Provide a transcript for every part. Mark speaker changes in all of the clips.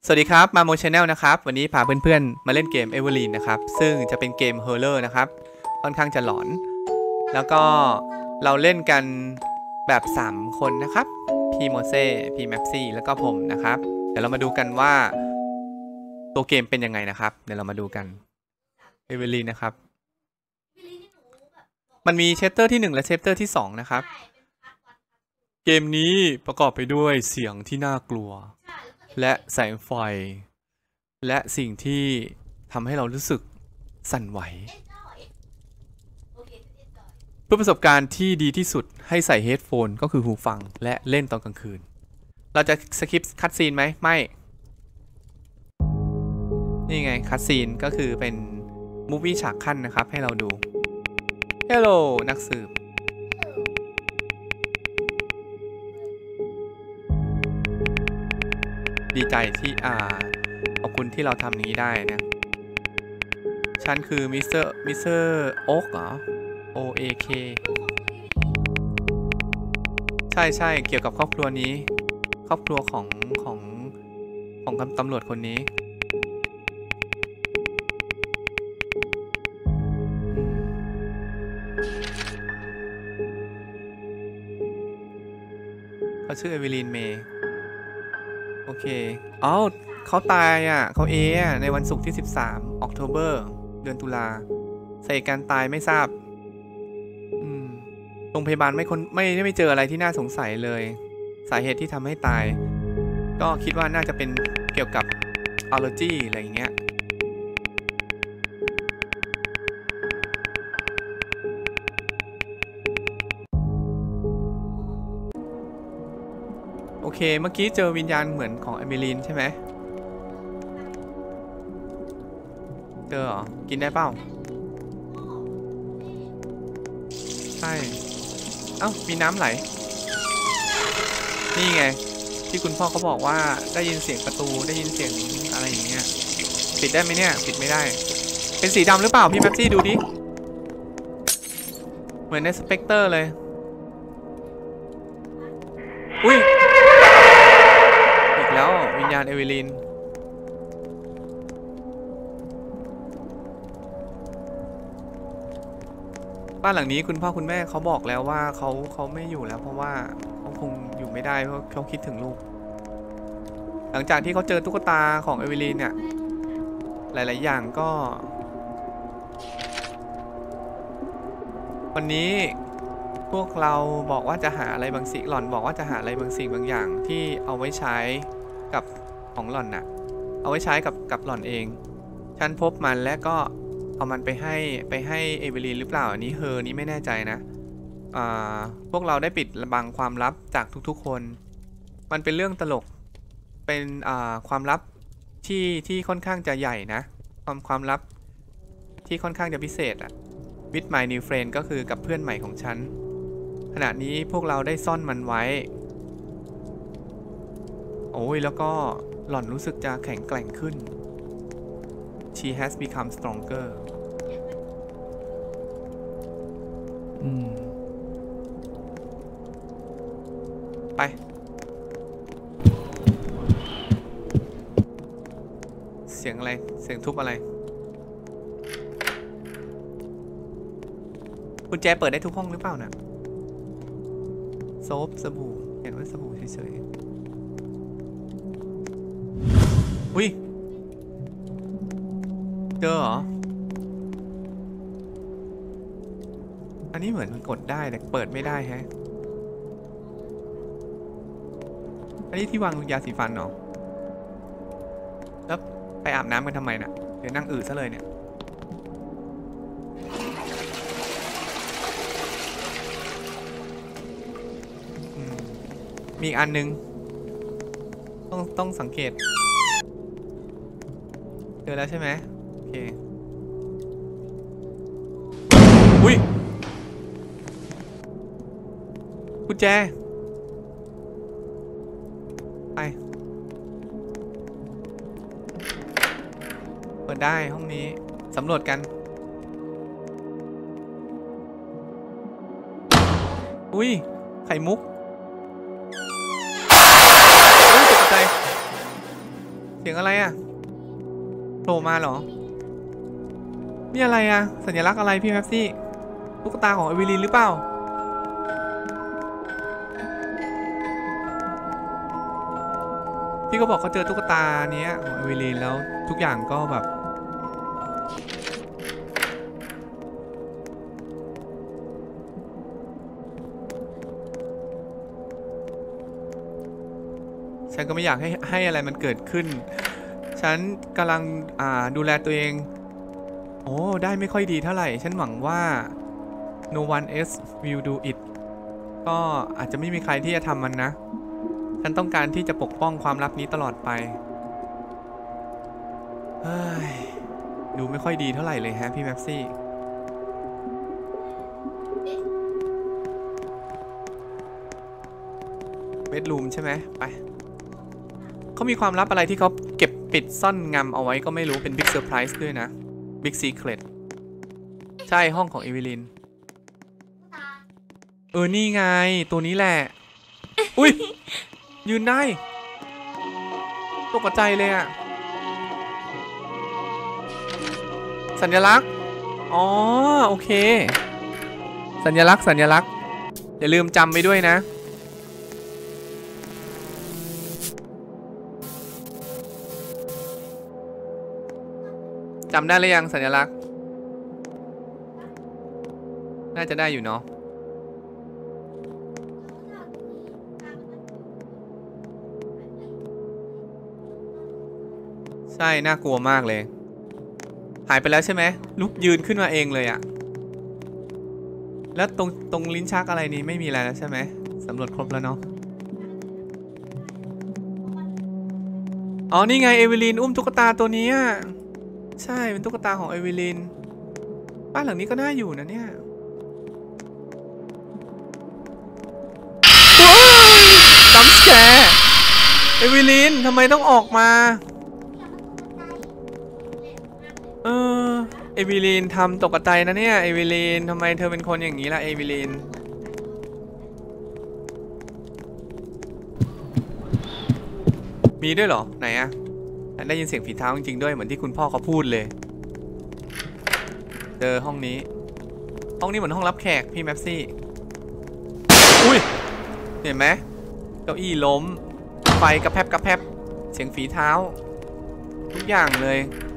Speaker 1: สวัสดีครับมาโมชาแนลนะครับวันนี้พาเพื่อนๆมาเล่นเกมเอเวอร์ลีนนะครับซึ่งจะเป็นเกมฮอร์เรอร์นะครับค่อนข้างจะหลอนแล้วก็เราเล่นกันแบบ3คนนะครับพี่โมเซ่พี่แม็กซี่แล้วก็ผมนะครับเดี๋ยวเรามาดูกันว่าตัวเกมเป็นยังไงนะครับเดี๋ยวเรามาดูกันเอเวอร์ลีนนะครับมันมีเชปเตอร์ที่1และเชปเตอร์ที่2นะครับเกมนี้ประกอบไปด้วยเสียงที่น่ากลัวและแสงไฟและสิ่งที่ทำให้เรารู้สึกสั่นไหวเพื่อประสบการณ์ที่ดีที่สุดให้ใส่เฮดโฟนก็คือหูฟังและเล่นตอนกลางคืนเราจะสคิปคัตซีนไหมไม่นี่ไงคัตซีนก็คือเป็นมูฟวี่ฉากขั้นนะครับให้เราดูเฮลโลนักสืบดีใจที่ขอบคุณที่เราทำนี้ได้นะฉันคือมิสเตอร์โอ๊กเหรอ OAK ใช่เกี่ยวกับครอบครัวนี้ครอบครัวของตำรวจคนนี้เขาชื่อเอวิลีนเมย์โอเคอ๋อเขาตายเขาในวันศุกร์ที่13 October เดือนตุลาสาเหตุการตายไม่ทราบโรงพยาบาลไม่เจออะไรที่น่าสงสัยเลยสาเหตุที่ทำให้ตายก็คิดว่าน่าจะเป็นเกี่ยวกับ allergy อะไรอย่างเงี้ยโอเคเมื่อกี้เจอวิญญาณเหมือนของเอมิลีนใช่ไหมเจอเหรอกินได้เปล่าใช่เอ้ามีน้ำไหลนี่ไงที่คุณพ่อเขาบอกว่าได้ยินเสียงประตูได้ยินเสียงอะไรอย่างเงี้ยปิดได้ไหมเนี่ยปิดไม่ได้เป็นสีดำหรือเปล่าพี่แม็กซี่ดูดิเหมือนในสเปกเตอร์เลยอุ้ยอีกแล้ววิญญาณเอวิลีนบ้านหลังนี้คุณพ่อคุณแม่เขาบอกแล้วว่าเขาไม่อยู่แล้วเพราะว่าเขาคงอยู่ไม่ได้เพราะเขาคิดถึงลูกหลังจากที่เขาเจอตุ๊กตาของเอวิลีนเนี่ยหลายๆอย่างก็วันนี้พวกเราบอกว่าจะหาอะไรบางสิ่งหล่อนบอกว่าจะหาอะไรบางสิ่งบางอย่างที่เอาไว้ใช้กับของหล่อนน่ะเอาไว้ใช้กับหล่อนเองฉันพบมันและก็เอามันไปให้เอเวอรีนหรือเปล่าอันนี้นี้ไม่แน่ใจนะพวกเราได้ปิดบังความลับจากทุกๆคนมันเป็นเรื่องตลกเป็นความลับที่ค่อนข้างจะใหญ่นะความลับที่ค่อนข้างจะพิเศษwith my new friend ก็คือกับเพื่อนใหม่ของฉันขณะนี้พวกเราได้ซ่อนมันไว้โอ้ยแล้วก็หล่อนรู้สึกจะแข็งแกร่งขึ้น she has become stronger ไปเสียงอะไรเสียงทุบอะไรกุญแจเปิดได้ทุกห้องหรือเปล่านะโซฟสบู่เห็นว่าสบู่เฉยๆอุ้ยเจอเหรออันนี้เหมือนมันกดได้แต่เปิดไม่ได้แฮะอันนี้ที่วางยาสีฟันเหรอแล้วไปอาบน้ำกันทำไมน่ะเดี๋ยวนั่งอืดซะเลยเนี่ยมีอีกอันนึงต้องสังเกตเจอแล้วใช่ไหมโอเคอุ้ยกุญแจไปเปิดได้ห้องนี้สำรวจกันอุ้ยไข่มุกตกใจ เสียงเสียงอะไรอะโผล่มาเหรอนี่อะไรอะสัญลักษณ์อะไรพี่แม็ปซี่ตุ๊กตาของเอวิลินหรือเปล่าพี่ก็บอกเขาเจอตุ๊กตาเนี้ยของเอวิลินแล้วทุกอย่างก็แบบฉันก็ไม่อยากให้อะไรมันเกิดขึ้นฉันกำลังดูแลตัวเองโอ้ได้ไม่ค่อยดีเท่าไหร่ฉันหวังว่า no one else will do it ก็อาจจะไม่มีใครที่จะทำมันนะฉันต้องการที่จะปกป้องความลับนี้ตลอดไปเฮ้ยดูไม่ค่อยดีเท่าไหร่เลยฮะพี่แม็ปซี่เบดรูมใช่ไหมไปเขามีความลับอะไรที่เขาเก็บปิดซ่อนงำเอาไว้ก็ไม่รู้เป็นบิ๊กเซอร์ไพรส์ด้วยนะบิ๊กซีเครตใช่ห้องของเอวิลินนี่ไงตัวนี้แหละอุ้ยยืนได้ตกใจเลยอะสัญลักษณ์อ๋อโอเคสัญลักษณ์อย่าลืมจำไปด้วยนะจำได้หรือยังสัญลักษณ์น่าจะได้อยู่เนาะใช่น่ากลัวมากเลยหายไปแล้วใช่ไหมลุกยืนขึ้นมาเองเลยอะแล้วตรงลิ้นชักอะไรนี้ไม่มีอะไรแล้วใช่ไหมสำรวจครบแล้วเนาะอ๋อนี่ไงเอวิลินอุ้มตุ๊กตาตัวนี้ใช่เป็นตุ๊กตาของเอวิลินบ้านหลังนี้ก็น่าอยู่นะเนี่ยจัมป์สแกร์เอวิลินทำไมต้องออกมาเอวิลินทำตกใจนะเนี่ยเอวิลินทำไมเธอเป็นคนอย่างนี้ล่ะเอวิลินมีด้วยเหรอไหนอะได้ยินเสียงฝีเท้าจริงๆด้วยเหมือนที่คุณพ่อเขาพูดเลยเจอห้องนี้เหมือนห้องรับแขกพี่แม็ปซี่อุ้ยเห็นไหมเก้าอี้ล้มไฟกระแพบเสียงฝีเท้าทุกอย่างเลย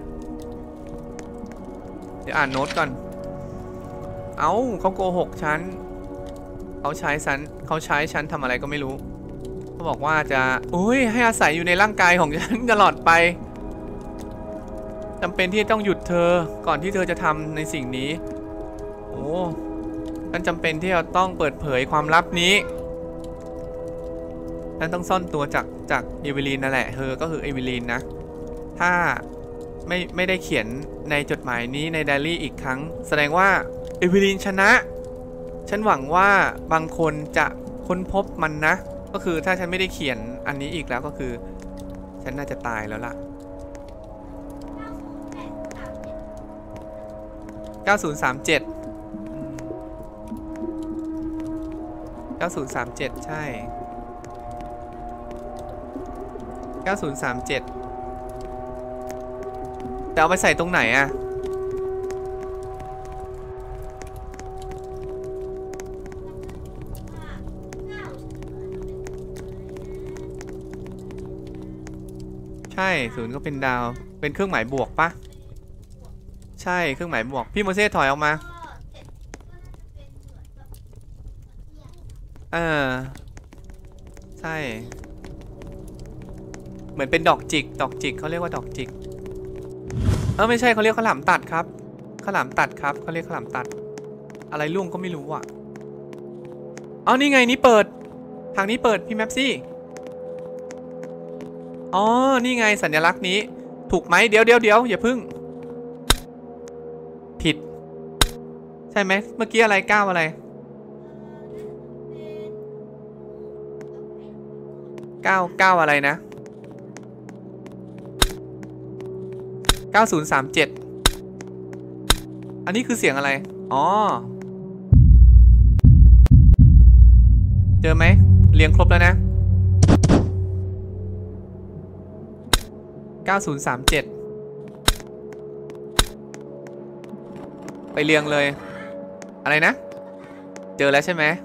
Speaker 1: เดี๋ยวอ่านโน้ตก่อนเขาโกหกฉันเขาใช้ฉันทำอะไรก็ไม่รู้เขาบอกว่าจะให้อาศัยอยู่ในร่างกายของฉันตลอดไปจำเป็นที่ต้องหยุดเธอก่อนที่เธอจะทำในสิ่งนี้ฉันจำเป็นที่จะต้องเปิดเผยความลับนี้ฉันต้องซ่อนตัวจากเอวิลินนั่นแหละเธอก็คือเอวิลินนะถ้าไม่ได้เขียนในจดหมายนี้ในไดอารี่อีกครั้งแสดงว่าเอวิลินชนะฉันหวังว่าบางคนจะค้นพบมันนะก็คือถ้าฉันไม่ได้เขียนอันนี้อีกแล้วก็คือฉันน่าจะตายแล้วล่ะ9037 9037ใช่9037แต่เอาไปใส่ตรงไหนอะใช่0ก็เป็นดาวเป็นเครื่องหมายบวกปะใช่เครื่องหมายบวกพี่โมเซ่ถอยออกมาใช่เหมือนเป็นดอกจิกเขาเรียกว่าดอกจิกไม่ใช่เขาเรียกข้าวหลามตัดครับข้าวหลามตัดครับเขาเรียกข้าวหลามตัดอะไรล่วงก็ไม่รู้อ่ะนี่ไงนี่เปิดทางนี้เปิดพี่แม็ปซี่นี่ไงสัญลักษณ์นี้ถูกไหมเดี๋ยวอย่าพึ่งผิดใช่ไหมเมื่อกี้อะไร9อะไร9อะไรนะ9037อันนี้คือเสียงอะไรเจอไหมเรียงครบแล้วนะ 9037ไปเรียงเลยอะไรนะเจอแล้วใช่ไหม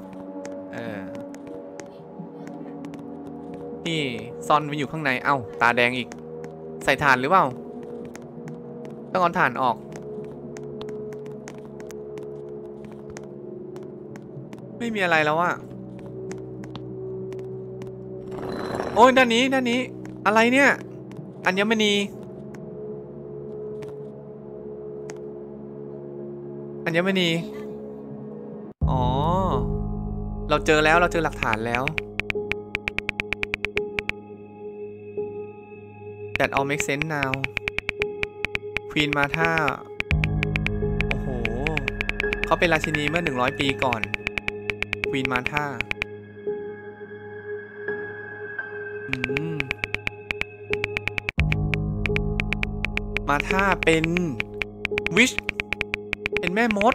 Speaker 1: นี่ซ่อนไว้อยู่ข้างในเอ้าตาแดงอีกใส่ถ่านหรือเปล่าต้องเอาถ่านออกไม่มีอะไรแล้วอะโอ้ยด้านนี้อะไรเนี่ยอัญมณีอ๋อเราเจอหลักฐานแล้ว That all makes sense now Queen Martha โอ้โหเขาเป็นราชินีเมื่อ100 ปีก่อน Queen Martha Martha เป็นวิชเป็นแม่มด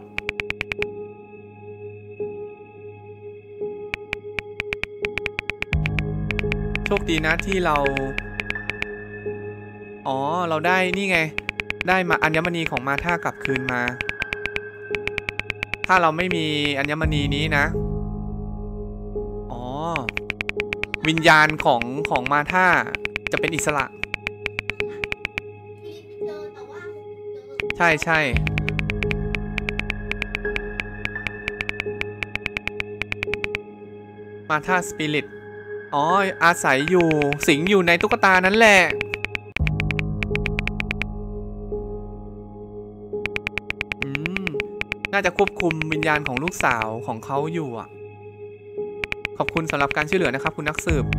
Speaker 1: โชคดีนะที่เราเราได้นี่ไงได้มาอัญมณีของมาธากลับคืนมาถ้าเราไม่มีอัญมณีนี้นะวิญญาณของมาธาจะเป็นอิสระใช่มาธาสปิริตอาศัยอยู่สิงอยู่ในตุ๊กตานั่นแหละน่าจะควบคุมวิญญาณของลูกสาวของเขาอยู่อ่ะขอบคุณสำหรับการช่วยเหลือนะครับคุณนักสืบ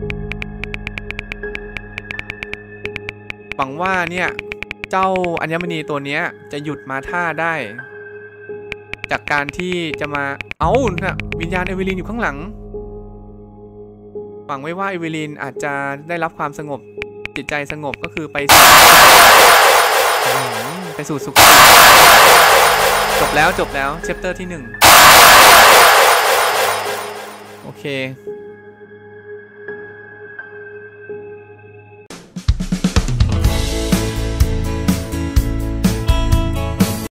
Speaker 1: หวังว่าเนี่ยเจ้าอัญมณีตัวเนี้ยจะหยุดมาธาได้จากการที่จะมานะวิญญาณเอเวลินอยู่ข้างหลังหวังไว้ว่าเอเวลินอาจจะได้รับความสงบจิตใจสงบก็คือไปสู่สุขจบแล้วเชปเตอร์ที่1โอเค